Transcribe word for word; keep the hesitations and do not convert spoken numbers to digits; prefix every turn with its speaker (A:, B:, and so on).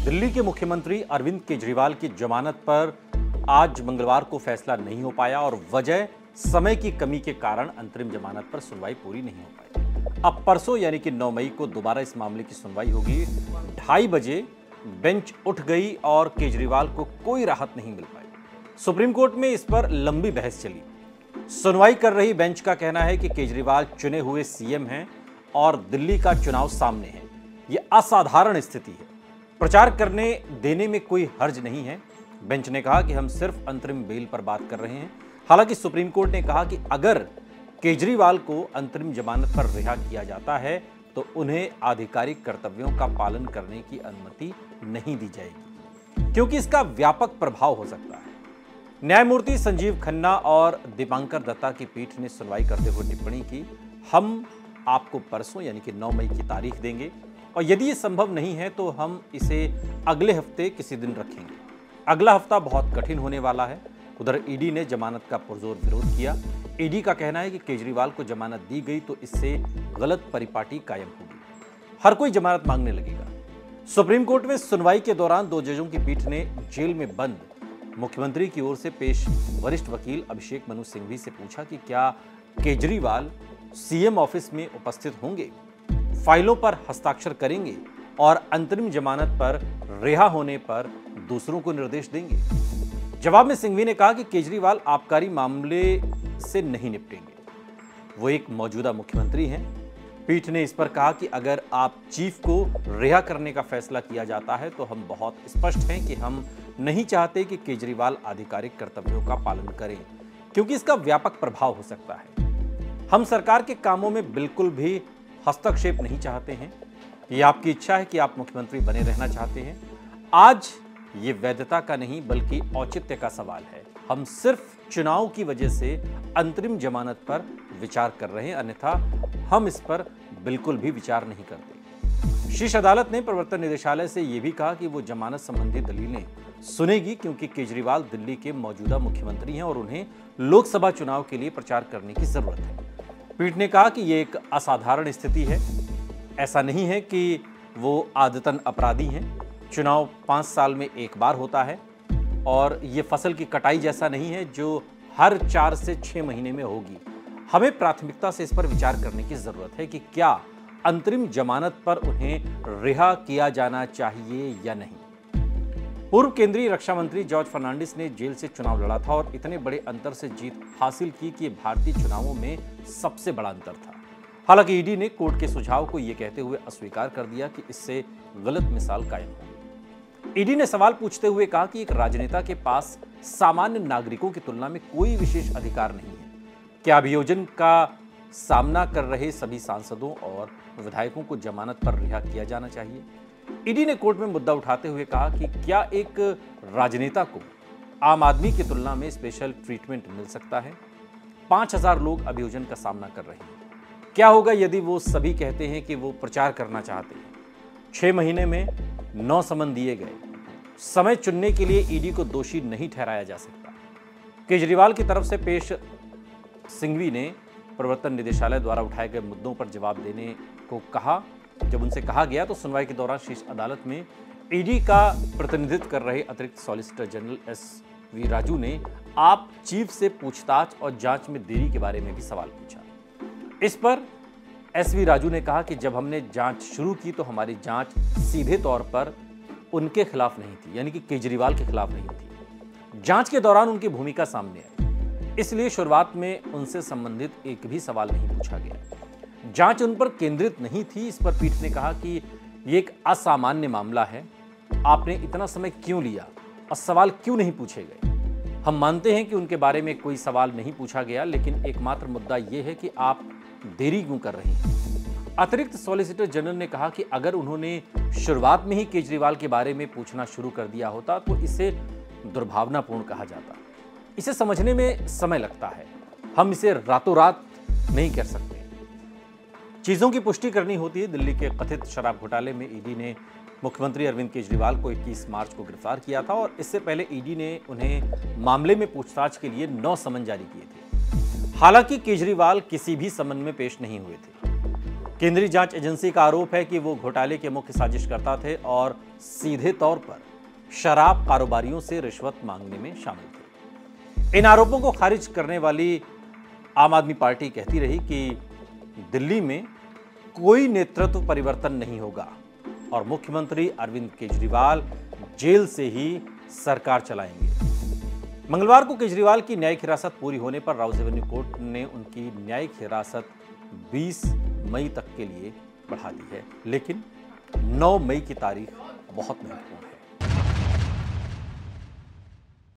A: दिल्ली के मुख्यमंत्री अरविंद केजरीवाल की जमानत पर आज मंगलवार को फैसला नहीं हो पाया और वजह समय की कमी के कारण अंतरिम जमानत पर सुनवाई पूरी नहीं हो पाई। अब परसों यानी कि नौ मई को दोबारा इस मामले की सुनवाई होगी। ढाई बजे बेंच उठ गई और केजरीवाल को कोई राहत नहीं मिल पाई। सुप्रीम कोर्ट में इस पर लंबी बहस चली। सुनवाई कर रही बेंच का कहना है कि केजरीवाल चुने हुए सीएम हैं और दिल्ली का चुनाव सामने है। यह असाधारण स्थिति है, प्रचार करने देने में कोई हर्ज नहीं है। बेंच ने कहा कि हम सिर्फ अंतरिम बेल पर बात कर रहे हैं। हालांकि सुप्रीम कोर्ट ने कहा कि अगर केजरीवाल को अंतरिम जमानत पर रिहा किया जाता है तो उन्हें आधिकारिक कर्तव्यों का पालन करने की अनुमति नहीं दी जाएगी, क्योंकि इसका व्यापक प्रभाव हो सकता है। न्यायमूर्ति संजीव खन्ना और दीपांकर दत्ता की पीठ ने सुनवाई करते हुए टिप्पणी की, हम आपको परसों यानी कि नौ मई की तारीख देंगे और यदि ये संभव नहीं है तो हम इसे अगले हफ्ते किसी दिन रखेंगे। अगला हफ्ता बहुत कठिन होने वाला है। उधर ईडी ने जमानत का पुरजोर विरोध किया। ईडी का कहना है कि केजरीवाल को जमानत दी गई तो इससे गलत परिपाटी कायम होगी, हर कोई जमानत मांगने लगेगा। सुप्रीम कोर्ट में सुनवाई के दौरान दो जजों की पीठ ने जेल में बंद मुख्यमंत्री की ओर से पेश वरिष्ठ वकील अभिषेक मनु सिंघवी से पूछा कि क्या केजरीवाल सीएम ऑफिस में उपस्थित होंगे, फाइलों पर हस्ताक्षर करेंगे और अंतरिम जमानत पर रिहा होने पर दूसरों को निर्देश देंगे। जवाब में सिंघवी ने कहा कि केजरीवाल आबकारी मामले से नहीं निपटेंगे, वो एक मौजूदा मुख्यमंत्री हैं। पीठ ने इस पर कहा कि अगर आप चीफ को रिहा करने का फैसला किया जाता है तो हम बहुत स्पष्ट हैं कि हम नहीं चाहते कि केजरीवाल आधिकारिक कर्तव्यों का पालन करें, क्योंकि इसका व्यापक प्रभाव हो सकता है। हम सरकार के कामों में बिल्कुल भी हस्तक्षेप नहीं चाहते हैं। यह आपकी इच्छा है कि आप मुख्यमंत्री बने रहना चाहते हैं। आज ये वैधता का नहीं बल्कि औचित्य का सवाल है। हम सिर्फ चुनाव की वजह से अंतरिम जमानत पर विचार कर रहे हैं, अन्यथा हम इस पर बिल्कुल भी विचार नहीं करते। शीर्ष अदालत ने प्रवर्तन निदेशालय से यह भी कहा कि वो जमानत संबंधी दलीलें सुनेगी, क्योंकि केजरीवाल दिल्ली के मौजूदा मुख्यमंत्री हैं और उन्हें लोकसभा चुनाव के लिए प्रचार करने की जरूरत है। पीठ ने कहा कि यह एक असाधारण स्थिति है, ऐसा नहीं है कि वो आदतन अपराधी हैं। चुनाव पाँच साल में एक बार होता है और ये फसल की कटाई जैसा नहीं है जो हर चार से छह महीने में होगी। हमें प्राथमिकता से इस पर विचार करने की जरूरत है कि क्या अंतरिम जमानत पर उन्हें रिहा किया जाना चाहिए या नहीं। पूर्व केंद्रीय रक्षा मंत्री जॉर्ज फर्नांडिस ने जेल से चुनाव लड़ा था और इतने बड़े अंतर से जीत हासिल की कि यह भारतीय चुनावों में सबसे बड़ा अंतर था। हालांकि ईडी ने कोर्ट के सुझाव को यह कहते हुए अस्वीकार कर दिया कि इससे गलत मिसाल कायम होगी। ईडी ने सवाल पूछते हुए कहा कि एक राजनेता के पास सामान्य नागरिकों की तुलना में कोई विशेष अधिकार नहीं है। क्या अभियोजन का सामना कर रहे सभी सांसदों और विधायकों को जमानत पर रिहा किया जाना चाहिए? ईडी ने कोर्ट में मुद्दा उठाते हुए कहा कि क्या एक राजनेता को आम आदमी की तुलना में स्पेशल ट्रीटमेंट मिल सकता है? पांच हजार लोग अभियोजन का सामना कर रहे हैं। क्या होगा यदि वो सभी कहते हैं कि वो प्रचार करना चाहते हैं? छह महीने में नौ समन दिए गए। समय चुनने के लिए ईडी को दोषी नहीं ठहराया जा सकता। केजरीवाल की तरफ से पेश सिंघवी ने प्रवर्तन निदेशालय द्वारा उठाए गए मुद्दों पर जवाब देने को कहा। जब उनसे कहा गया तो सुनवाई के दौरान शीर्ष अदालत में ईडी का प्रतिनिधित्व कर रहे अतिरिक्त solicitor general S V Raju ने आप चीफ से पूछताछ और जांच में देरी के बारे में भी सवाल पूछा। इस पर एस वी राजू ने कहा कि जब हमने जांच शुरू की तो हमारी जांच सीधे तौर पर उनके खिलाफ नहीं थी, यानी कि केजरीवाल के खिलाफ नहीं थी। जांच के दौरान उनकी भूमिका सामने आई, इसलिए शुरुआत में उनसे संबंधित एक भी सवाल नहीं पूछा गया। जांच उन पर केंद्रित नहीं थी। इस पर पीठ ने कहा कि यह एक असामान्य मामला है, आपने इतना समय क्यों लिया और सवाल क्यों नहीं पूछे गए? हम मानते हैं कि उनके बारे में कोई सवाल नहीं पूछा गया, लेकिन एकमात्र मुद्दा यह है कि आप देरी क्यों कर रहे हैं। अतिरिक्त सॉलिसिटर जनरल ने कहा कि अगर उन्होंने शुरुआत में ही केजरीवाल के बारे में पूछना शुरू कर दिया होता तो इसे दुर्भावनापूर्ण कहा जाता। इसे समझने में समय लगता है, हम इसे रातों रात नहीं कर सकते। चीजों की पुष्टि करनी होती है। दिल्ली के कथित शराब घोटाले में ईडी ने मुख्यमंत्री अरविंद केजरीवाल को इक्कीस मार्च को गिरफ्तार किया था और इससे पहले ईडी ने उन्हें मामले में पूछताछ के लिए नौ समन जारी किए थे। हालांकि केजरीवाल किसी भी समन में पेश नहीं हुए थे। केंद्रीय जांच एजेंसी का आरोप है कि वो घोटाले के मुख्य साजिशकर्ता थे और सीधे तौर पर शराब कारोबारियों से रिश्वत मांगने में शामिल थे। इन आरोपों को खारिज करने वाली आम आदमी पार्टी कहती रही कि दिल्ली में कोई नेतृत्व परिवर्तन नहीं होगा और मुख्यमंत्री अरविंद केजरीवाल जेल से ही सरकार चलाएंगे। मंगलवार को केजरीवाल की न्यायिक हिरासत पूरी होने पर राउज एवेन्यू कोर्ट ने उनकी न्यायिक हिरासत बीस मई तक के लिए बढ़ा दी है, लेकिन नौ मई की तारीख बहुत महत्वपूर्ण है।